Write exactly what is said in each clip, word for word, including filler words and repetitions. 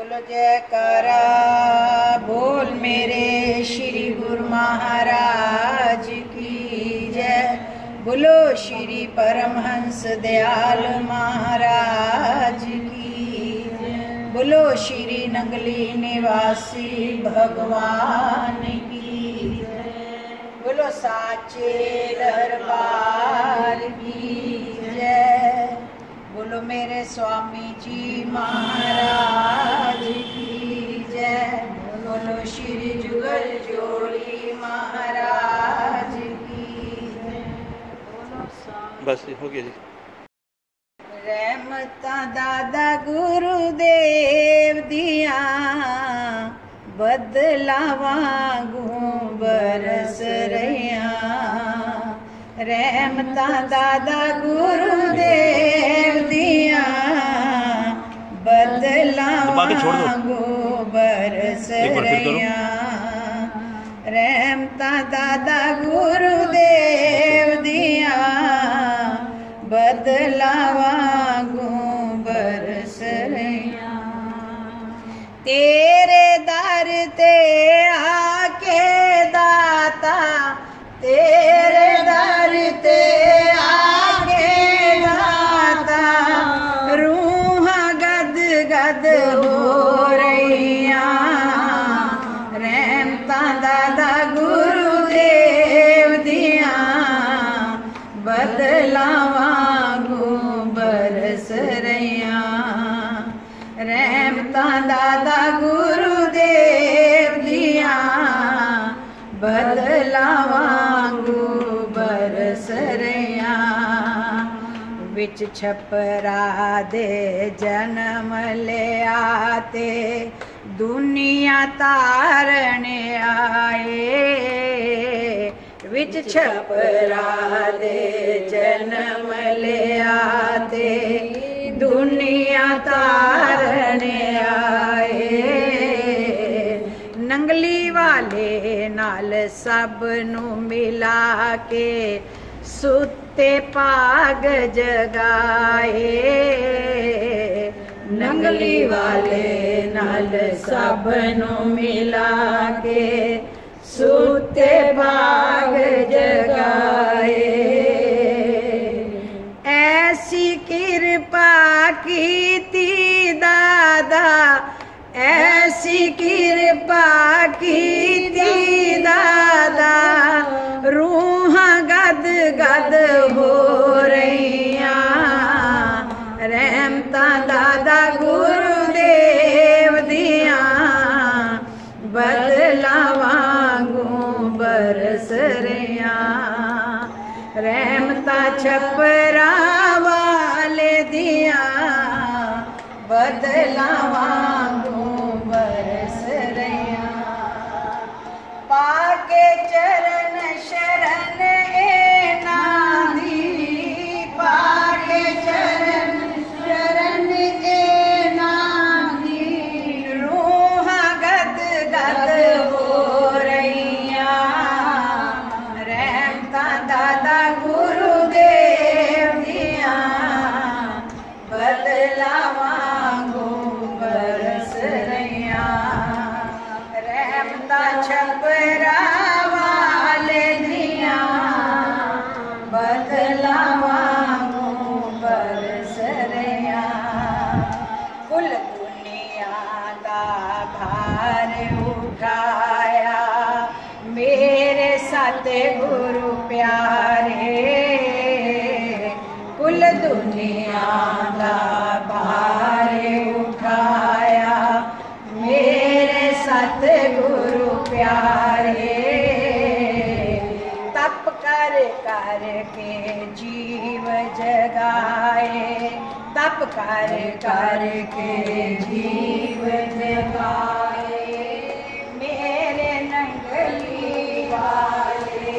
बोलो जयकारा बोल मेरे श्री गुरु महाराज की जय। बोलो श्री परमहंस दयाल महाराज की जय। बोलो श्री नंगली निवासी भगवान की जय। बोलो साचे दरबार की जय। बोलो मेरे स्वामी जी महाराज की जय। बोलो श्री जुगल जोड़ी महाराज की जय। बस हो गया जी। रहमता दादा गुरुदेव दिया बदलावा गूं बरस रहिया। रहमता दादा गुरुदेव दिया बदलावा गूं बरस रहिया। रहमता दादा गुरुदेव दिया बदलावा गूं बरस रहिया। तेरे दर ते आके दाता तेरे दर ते आके दाता रूहां गद गद हो रहिया। रहमता दादा गुरुदेव दिया बदलावा गूं बरस रहिया। रहमता दादा गुरुदेव दिया बदलावा गूं बरस रहिया। विच छपरा दे जन्म ले आते दुनिया तारने आए। विच छपरा दे जन्म ले आते दुनिया तारने आए। नंगली वाले नाल सब नू मिला के सुते पाग जगाए। नंगली वाले नाल सब नू मिला के सुते पाग जगाए। ऐसी कृपा कीती दादा ऐसी कृपा कीती दादा रूहां गद गद हो रहिया। रहमता दादा गुरुदेव दिया बदलावा गूं बरस रहिया। रहमता छपरा वाले दिया बदलावा गूं बरस रहिया। पाके चरण शरण ए नादी पाके चरण शरण ए नादी रूहां गद गद हो रहिया। रहमता दादा गुरुदेव दिया बदलावा गूं बरस रहिया। रहमता छपरा वाले दिया बदलावा गूं बरस रहिया। कुल दुनिया दा भार उठाया मेरे साथे गुरु प्यारे। कुल दुनिया दा भार उठाया मेरे सतगुरु प्यारे। तप कर कर के जीव जगाए तप कर कर के जीव जगाए। मेरे नंगली वाले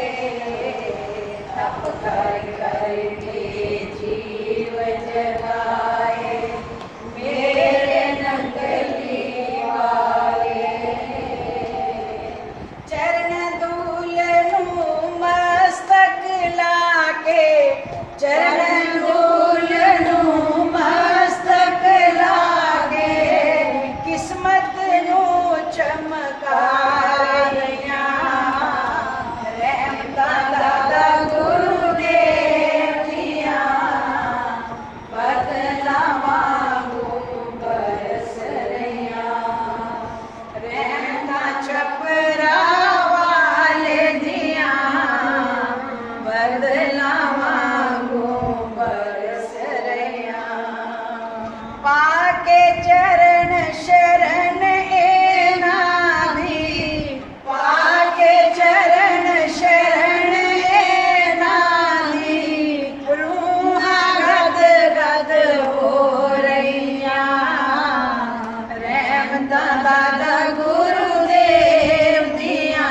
तप कर कर के जीव जगाए। मेरे नंगली वाले चरण धूल नू मस्तक लाके चरण धूल नू मस्तक लागे। पाके चरण शरण ए नाधी, पाके चरण शरण ए नाधी, रूहा गद गद हो रैया, रहमता दादा गुरुदेव दिया,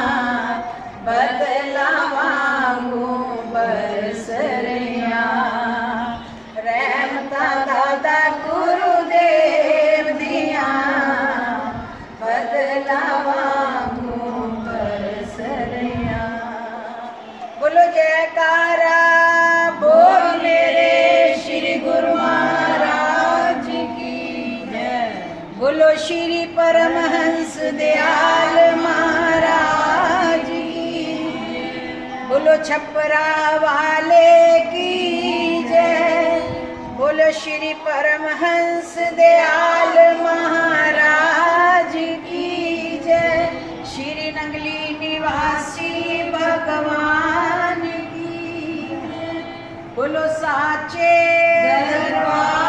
बदला मांगू बरस रैया, रहमता दादा गुरुदेव दिया, बदला मांगू बरस रैया। बोलो जयकारा बोल मेरे श्री गुरु महाराज की जय। बोलो श्री परमहंस दयाल महाराज की, बोलो छपरा वाले की जय। बोलो श्री परमहंस दयाल महाराज की जय। श्री नंगली निवासी भगवान की जय। बोलो साचे दरबार